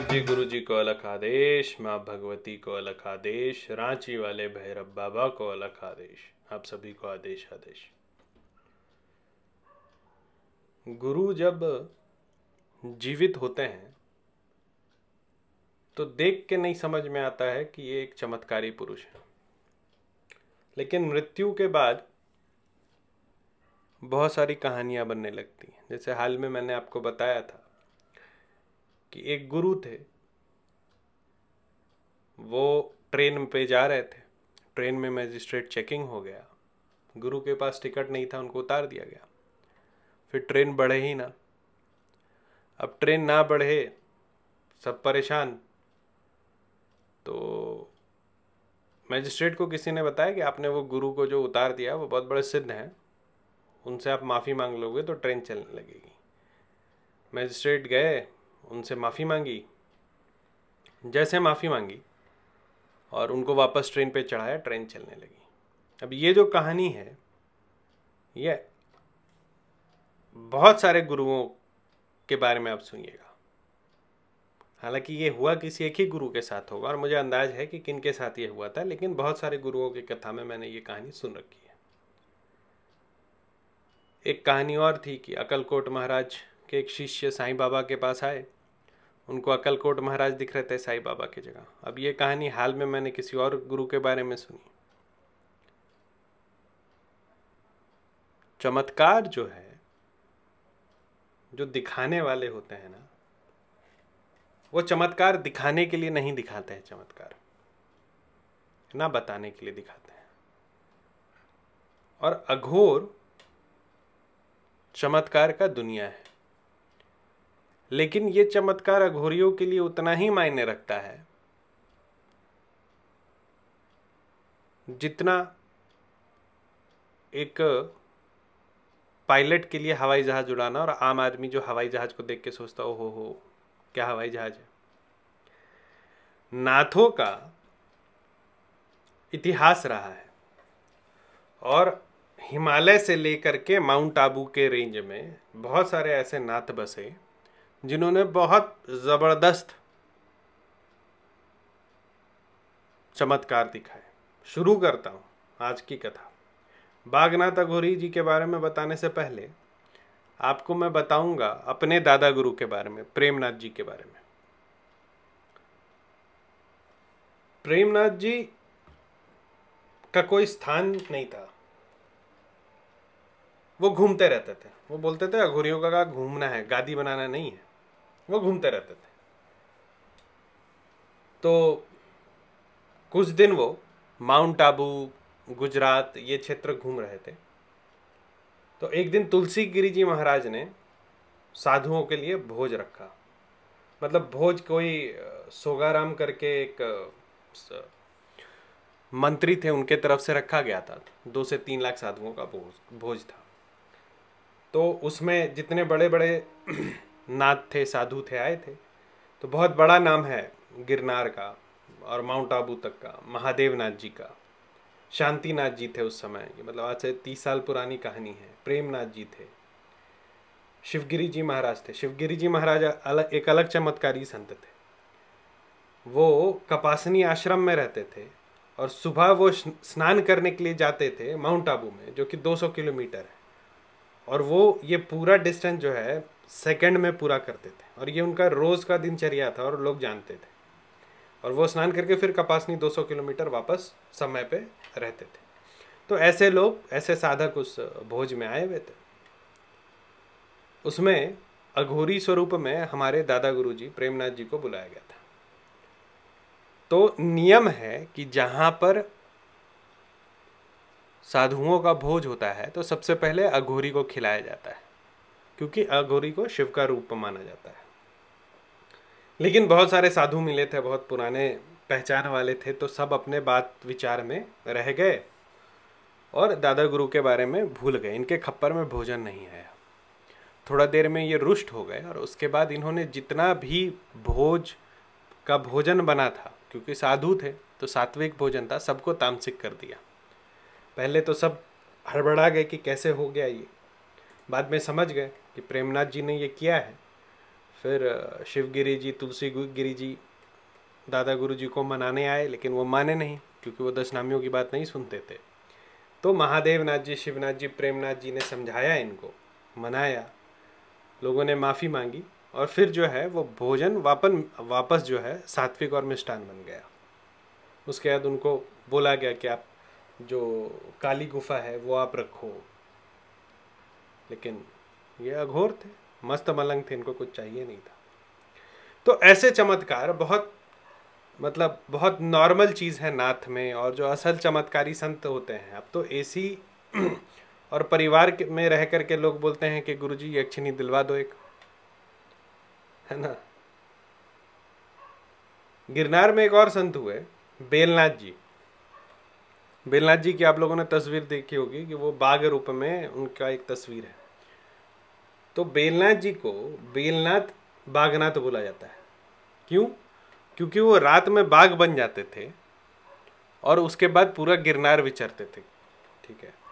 प्रेमनाथ जी गुरु जी को अलग आदेश, माँ भगवती को अलग आदेश, रांची वाले भैरव बाबा को अलग आदेश। आप सभी को आदेश आदेश। गुरु जब जीवित होते हैं तो देख के नहीं समझ में आता है कि ये एक चमत्कारी पुरुष है, लेकिन मृत्यु के बाद बहुत सारी कहानियां बनने लगती हैं। जैसे हाल में मैंने आपको बताया था कि एक गुरु थे, वो ट्रेन पे जा रहे थे। ट्रेन में मजिस्ट्रेट चेकिंग हो गया, गुरु के पास टिकट नहीं था, उनको उतार दिया गया। फिर ट्रेन बढ़े ही ना। अब ट्रेन ना बढ़े, सब परेशान। तो मजिस्ट्रेट को किसी ने बताया कि आपने वो गुरु को जो उतार दिया वो बहुत बड़े सिद्ध हैं, उनसे आप माफ़ी मांग लोगे तो ट्रेन चलने लगेगी। मजिस्ट्रेट गए, उनसे माफ़ी मांगी। जैसे माफ़ी मांगी और उनको वापस ट्रेन पे चढ़ाया, ट्रेन चलने लगी। अब ये जो कहानी है, ये बहुत सारे गुरुओं के बारे में आप सुनिएगा। हालांकि ये हुआ किसी एक ही गुरु के साथ होगा और मुझे अंदाज है कि किन के साथ ये हुआ था, लेकिन बहुत सारे गुरुओं की कथा में मैंने ये कहानी सुन रखी है। एक कहानी और थी कि अक्कलकोट महाराज के एक शिष्य साईं बाबा के पास आए। उनको अक्कलकोट महाराज दिख रहे थे साईं बाबा की जगह। अब ये कहानी हाल में मैंने किसी और गुरु के बारे में सुनी। चमत्कार जो है, जो दिखाने वाले होते हैं ना, वो चमत्कार दिखाने के लिए नहीं दिखाते हैं, चमत्कार ना बताने के लिए दिखाते हैं। और अघोर चमत्कार का दुनिया है, लेकिन ये चमत्कार अघोरियों के लिए उतना ही मायने रखता है जितना एक पायलट के लिए हवाई जहाज उड़ाना और आम आदमी जो हवाई जहाज को देख के सोचता हो क्या हवाई जहाज है। नाथों का इतिहास रहा है और हिमालय से लेकर के माउंट आबू के रेंज में बहुत सारे ऐसे नाथ बसे जिन्होंने बहुत जबरदस्त चमत्कार दिखाए। शुरू करता हूं आज की कथा। बागनाथ अघोरी जी के बारे में बताने से पहले आपको मैं बताऊंगा अपने दादा गुरु के बारे में, प्रेमनाथ जी के बारे में। प्रेमनाथ जी का कोई स्थान नहीं था, वो घूमते रहते थे। वो बोलते थे अघोरियों का घूमना है, गादी बनाना नहीं है। वो घूमते रहते थे। तो कुछ दिन वो माउंट आबू, गुजरात, ये क्षेत्र घूम रहे थे। तो एक दिन तुलसी गिरी जी महाराज ने साधुओं के लिए भोज रखा। मतलब भोज कोई सोगाराम करके एक मंत्री थे, उनके तरफ से रखा गया था। 2 से 3 लाख साधुओं का भोज था। तो उसमें जितने बड़े बड़े नाथ थे, साधु थे, आए थे। तो बहुत बड़ा नाम है गिरनार का और माउंट आबू तक का, महादेव नाथ जी का। शांतिनाथ जी थे उस समय, मतलब आज से 30 साल पुरानी कहानी है। प्रेमनाथ जी थे। शिवगिरी जी महाराज थे। शिवगिरी जी महाराज एक अलग चमत्कारी संत थे। वो कपासनी आश्रम में रहते थे और सुबह वो स्नान करने के लिए जाते थे माउंट आबू में, जो कि 200 किलोमीटर है। और वो ये पूरा डिस्टेंस जो है सेकंड में पूरा करते थे और ये उनका रोज़ का दिनचर्या था और लोग जानते थे। और वो स्नान करके फिर कपासनी 200 किलोमीटर वापस समय पे रहते थे। तो ऐसे लोग, ऐसे साधक उस भोज में आए हुए थे। उसमें अघोरी स्वरूप में हमारे दादा गुरु जी प्रेमनाथ जी को बुलाया गया था। तो नियम है कि जहाँ पर साधुओं का भोज होता है तो सबसे पहले अघोरी को खिलाया जाता है, क्योंकि अघोरी को शिव का रूप माना जाता है। लेकिन बहुत सारे साधु मिले थे, बहुत पुराने पहचान वाले थे, तो सब अपने बात विचार में रह गए और दादा गुरु के बारे में भूल गए। इनके खप्पर में भोजन नहीं आया। थोड़ा देर में ये रुष्ट हो गए और उसके बाद इन्होंने जितना भी भोज का भोजन बना था, क्योंकि साधु थे तो सात्विक भोजन था, सबको तामसिक कर दिया। पहले तो सब हड़बड़ा गए कि कैसे हो गया ये। बाद में समझ गए कि प्रेमनाथ जी ने ये किया है। फिर शिवगिरी जी, तुलसी गिरी जी दादा गुरु जी को मनाने आए, लेकिन वो माने नहीं क्योंकि वो दशनामियों की बात नहीं सुनते थे। तो महादेव नाथ जी, शिवनाथ जी, प्रेमनाथ जी ने समझाया इनको, मनाया, लोगों ने माफ़ी मांगी, और फिर जो है वो भोजन वापस जो है सात्विक और मिष्ठान बन गया। उसके बाद उनको बोला गया कि आप जो काली गुफा है वो आप रखो, लेकिन ये अघोर थे, मस्त मलंग थे, इनको कुछ चाहिए नहीं था। तो ऐसे चमत्कार बहुत नॉर्मल चीज़ है नाथ में। और जो असल चमत्कारी संत होते हैं, अब तो एसी और परिवार में रह करके लोग बोलते हैं कि गुरुजी यक्षिणी दिलवा दो एक, है ना। गिरनार में एक और संत हुए, बेलनाथ जी। बेलनाथ जी की आप लोगों ने तस्वीर देखी होगी कि वो बाघ रूप में उनका एक तस्वीर है। तो बेलनाथ जी को बेलनाथ बाघनाथ बोला जाता है। क्यों? क्योंकि वो रात में बाघ बन जाते थे और उसके बाद पूरा गिरनार विचरते थे। ठीक है,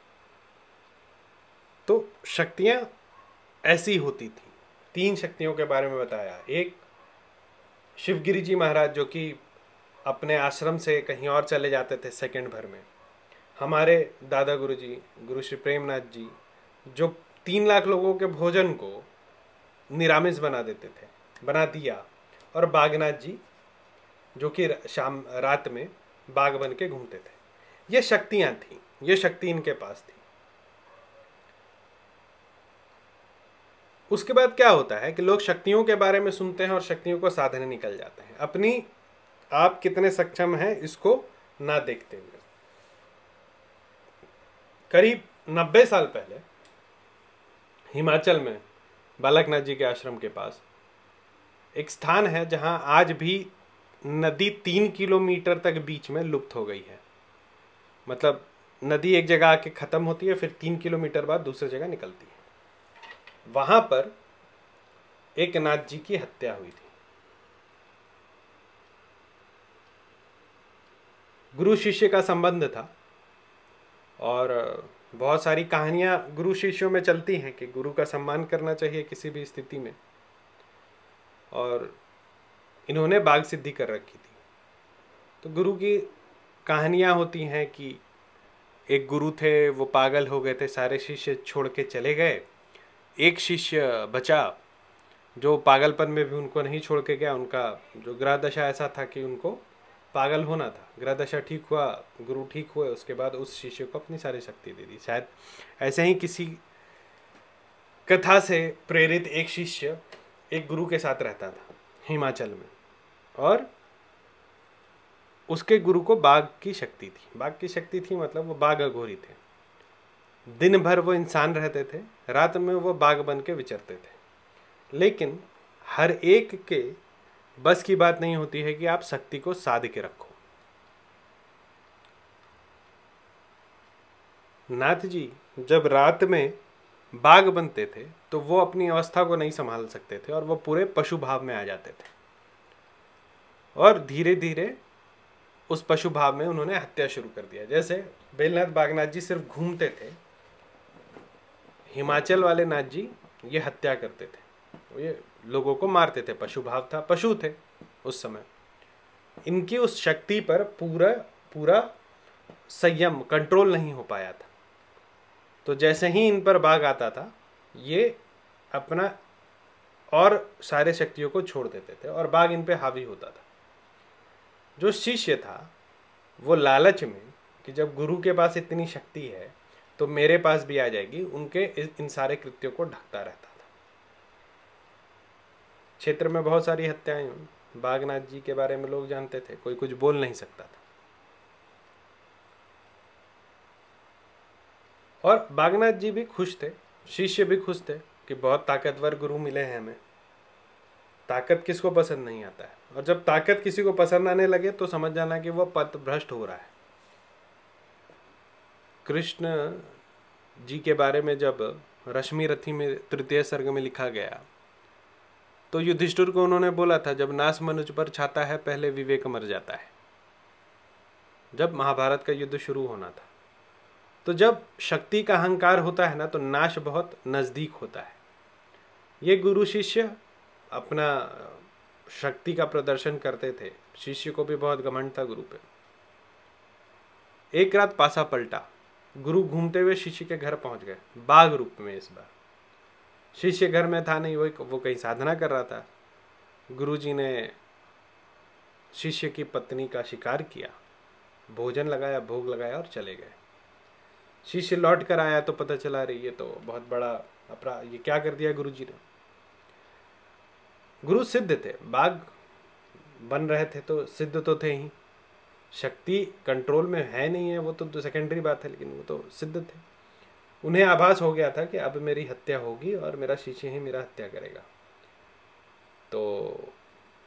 तो शक्तियां ऐसी होती थी। 3 शक्तियों के बारे में बताया। एक शिवगिरी जी महाराज, जो कि अपने आश्रम से कहीं और चले जाते थे सेकंड भर में। हमारे दादा गुरु जी, गुरु श्री प्रेमनाथ जी, जो 3 लाख लोगों के भोजन को निरामिष बना देते थे, बना दिया। और बागनाथ जी, जो कि रात में बाघ बन के घूमते थे। ये शक्तियां थी, ये शक्ति इनके पास थी। उसके बाद क्या होता है कि लोग शक्तियों के बारे में सुनते हैं और शक्तियों को साधने निकल जाते हैं, अपनी आप कितने सक्षम हैं इसको ना देखते हुए। करीब 90 साल पहले हिमाचल में बालकनाथ जी के आश्रम के पास एक स्थान है जहां आज भी नदी 3 किलोमीटर तक बीच में लुप्त हो गई है। मतलब नदी एक जगह आके खत्म होती है, फिर 3 किलोमीटर बाद दूसरी जगह निकलती है। वहां पर एक नाथ जी की हत्या हुई थी। गुरु शिष्य का संबंध था और बहुत सारी कहानियां गुरु शिष्यों में चलती हैं कि गुरु का सम्मान करना चाहिए किसी भी स्थिति में, और इन्होंने बाघ सिद्धि कर रखी थी। तो गुरु की कहानियां होती हैं कि एक गुरु थे, वो पागल हो गए थे, सारे शिष्य छोड़ के चले गए। एक शिष्य बचा जो पागलपन में भी उनको नहीं छोड़ के गया। उनका जो ग्रह दशा ऐसा था कि उनको पागल होना था, ग्रह दशा ठीक हुआ, गुरु ठीक हुए, उसके बाद उस शिष्य को अपनी सारी शक्ति दे दी। शायद ऐसे ही किसी कथा से प्रेरित एक शिष्य एक गुरु के साथ रहता था हिमाचल में, और उसके गुरु को बाघ की शक्ति थी। बाघ की शक्ति थी मतलब वो बाघ अघोरी थे। दिन भर वो इंसान रहते थे, रात में वो बाघ बन के विचरते थे। लेकिन हर एक के बस की बात नहीं होती है कि आप शक्ति को साध के रखो। नाथ जी जब रात में बाघ बनते थे तो वो अपनी अवस्था को नहीं संभाल सकते थे और वो पूरे पशु भाव में आ जाते थे, और धीरे धीरे उस पशु भाव में उन्होंने हत्या शुरू कर दिया। जैसे बेलनाथ बागनाथ जी सिर्फ घूमते थे, हिमाचल वाले नाथ जी ये हत्या करते थे, ये लोगों को मारते थे। पशु भाव था, पशु थे उस समय। इनकी उस शक्ति पर पूरा संयम, कंट्रोल नहीं हो पाया था। तो जैसे ही इन पर बाघ आता था, ये अपना और सारे शक्तियों को छोड़ देते थे और बाघ इन पे हावी होता था। जो शिष्य था वो लालच में कि जब गुरु के पास इतनी शक्ति है तो मेरे पास भी आ जाएगी, उनके इन सारे कृत्यों को ढकता रहता था। क्षेत्र में बहुत सारी हत्याएं हुई। बागनाथ जी के बारे में लोग जानते थे, कोई कुछ बोल नहीं सकता था। और बागनाथ जी भी खुश थे, शिष्य भी खुश थे कि बहुत ताकतवर गुरु मिले हैं हमें। ताकत किसको पसंद नहीं आता है, और जब ताकत किसी को पसंद आने लगे तो समझ जाना कि वह पथ भ्रष्ट हो रहा है। कृष्ण जी के बारे में जब रश्मि रथी में 3 सर्ग में लिखा गया तो युधिष्ठिर को उन्होंने बोला था, जब नाश मनुज पर छाता है पहले विवेक मर जाता है। जब महाभारत का युद्ध शुरू होना था, तो जब शक्ति का अहंकार होता है ना, तो नाश बहुत नजदीक होता है। ये गुरु शिष्य अपना शक्ति का प्रदर्शन करते थे, शिष्य को भी बहुत घमंड था गुरु पे। एक रात पासा पलटा, गुरु घूमते हुए शिष्य के घर पहुंच गए, बाघ रूप में। इस बार शिष्य घर में था नहीं, वो कहीं साधना कर रहा था। गुरुजी ने शिष्य की पत्नी का शिकार किया, भोजन लगाया, भोग लगाया और चले गए। शिष्य लौट कर आया तो पता चला रही ये तो बहुत बड़ा अपराध, ये क्या कर दिया गुरुजी ने। गुरु सिद्ध थे, बाघ बन रहे थे तो सिद्ध तो थे ही। शक्ति कंट्रोल में है नहीं है वो तो सेकेंडरी बात है, लेकिन वो तो सिद्ध थे। उन्हें आभास हो गया था कि अब मेरी हत्या होगी और मेरा शिष्य ही मेरा हत्या करेगा। तो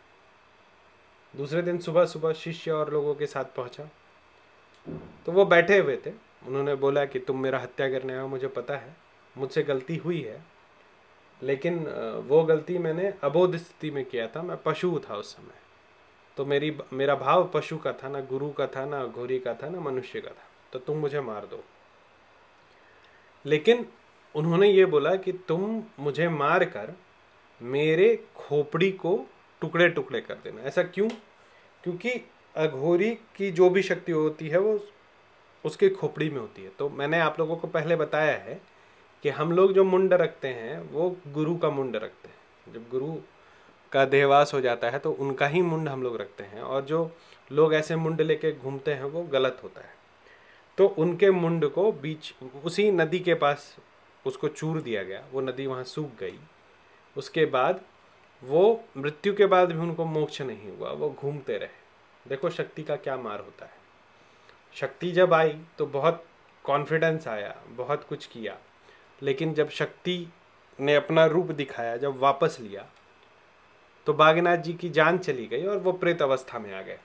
दूसरे दिन सुबह सुबह शिष्य और लोगों के साथ पहुंचा तो वो बैठे हुए थे। उन्होंने बोला कि तुम मेरा हत्या करने आए हो, मुझे पता है, मुझसे गलती हुई है, लेकिन वो गलती मैंने अबोध स्थिति में किया था, मैं पशु था उस समय, तो मेरा भाव पशु का था, ना गुरु का था, ना घोड़ी का था, ना मनुष्य का था, तो तुम मुझे मार दो। लेकिन उन्होंने ये बोला कि तुम मुझे मार कर मेरे खोपड़ी को टुकड़े टुकड़े कर देना। ऐसा क्यों? क्योंकि अघोरी की जो भी शक्ति होती है वो उसके खोपड़ी में होती है। तो मैंने आप लोगों को पहले बताया है कि हम लोग जो मुंड रखते हैं वो गुरु का मुंड रखते हैं। जब गुरु का देहवास हो जाता है तो उनका ही मुंड हम लोग रखते हैं, और जो लोग ऐसे मुंड लेके घूमते हैं वो गलत होता है। तो उनके मुंड को बीच उसी नदी के पास उसको चूर दिया गया, वो नदी वहाँ सूख गई। उसके बाद वो मृत्यु के बाद भी उनको मोक्ष नहीं हुआ, वो घूमते रहे। देखो शक्ति का क्या मार होता है। शक्ति जब आई तो बहुत कॉन्फिडेंस आया, बहुत कुछ किया, लेकिन जब शक्ति ने अपना रूप दिखाया, जब वापस लिया, तो बागनाथ जी की जान चली गई और वो प्रेत अवस्था में आ गए।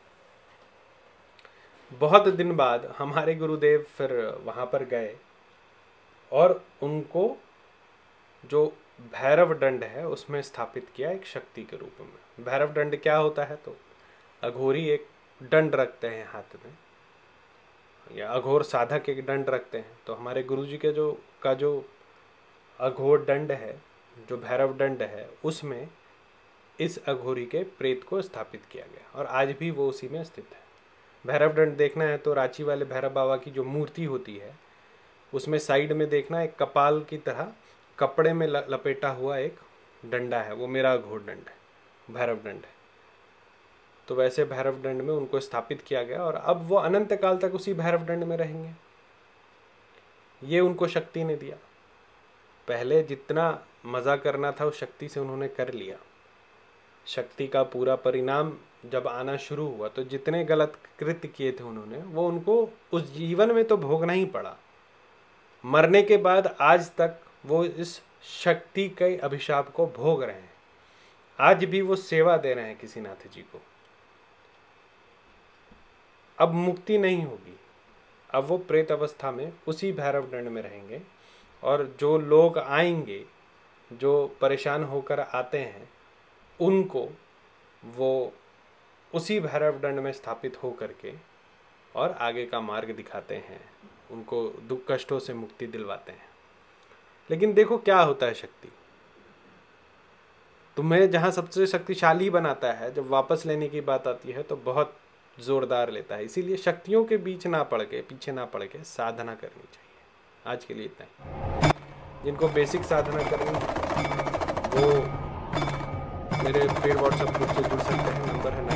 बहुत दिन बाद हमारे गुरुदेव फिर वहाँ पर गए और उनको जो भैरव दंड है उसमें स्थापित किया एक शक्ति के रूप में। भैरव दंड क्या होता है? तो अघोरी एक दंड रखते हैं हाथ में, या अघोर साधक एक दंड रखते हैं। तो हमारे गुरुजी के जो अघोर दंड है, जो भैरव दंड है, उसमें इस अघोरी के प्रेत को स्थापित किया गया और आज भी वो उसी में स्थित है। भैरव दंड देखना है तो रांची वाले भैरव बाबा की जो मूर्ति होती है उसमें साइड में देखना एक कपाल की तरह कपड़े में लपेटा हुआ एक डंडा है, वो मेरा अघोर दंड है, भैरव दंड है। तो वैसे भैरव दंड में उनको स्थापित किया गया और अब वो अनंत काल तक उसी भैरव दंड में रहेंगे। ये उनको शक्ति ने दिया। पहले जितना मजा करना था उस शक्ति से उन्होंने कर लिया। शक्ति का पूरा परिणाम जब आना शुरू हुआ तो जितने गलत कृत्य किए थे उन्होंने, वो उनको उस जीवन में तो भोगना ही पड़ा। मरने के बाद आज तक वो इस शक्ति के अभिशाप को भोग रहे हैं। आज भी वो सेवा दे रहे हैं किसी नाथ जी को। अब मुक्ति नहीं होगी, अब वो प्रेत अवस्था में उसी भैरव दंड में रहेंगे। और जो लोग आएंगे, जो परेशान होकर आते हैं, उनको वो उसी भैरव दंड में स्थापित हो करके और आगे का मार्ग दिखाते हैं, उनको दुख कष्टों से मुक्ति दिलवाते हैं। लेकिन देखो क्या होता है, शक्ति तुम्हें जहाँ सबसे शक्तिशाली बनाता है, जब वापस लेने की बात आती है तो बहुत जोरदार लेता है। इसीलिए शक्तियों के बीच ना पड़ के, पीछे ना पड़ के साधना करनी चाहिए। आज के लिए इतना ही। जिनको बेसिक साधना करनी वो मेरे पेड व्हाट्सएप ग्रुप से जुड़ सकते हैं। नंबर है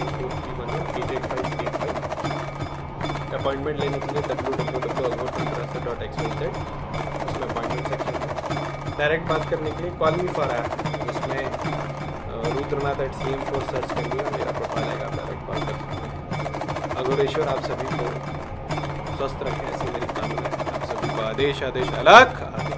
9431188585। अपॉइंटमेंट लेने के लिए www.aghoortantrastra.xyz, उसमें अपॉइंटमेंट सेक्शन है। डायरेक्ट बात करने के लिए कॉल मी फॉर ऐप, उसमें रुद्रनाथ@cm4 सर्च करिए, मेरा प्रोफाइल आएगा, डायरेक्ट कॉल कर सकते हैं। अघोरेश्वर आप सभी को स्वस्थ रखें, ऐसी मेरी कामना है। आप सभी को आदेश आदेश अलग आदेश।